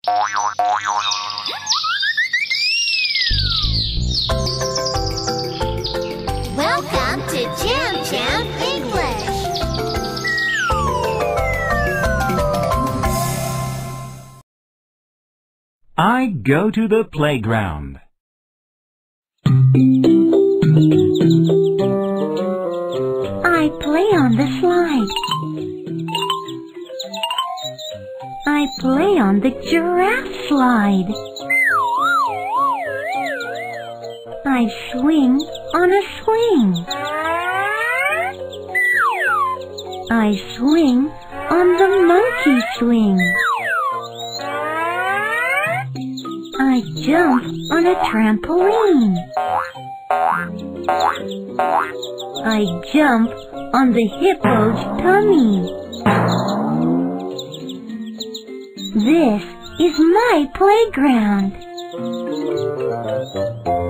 Welcome to JAMJAM English. I go to the playground. I play on the slide. I play on the giraffe slide. I swing on a swing. I swing on the monkey swing. I jump on a trampoline. I jump on the hippo's tummy. This is my playground.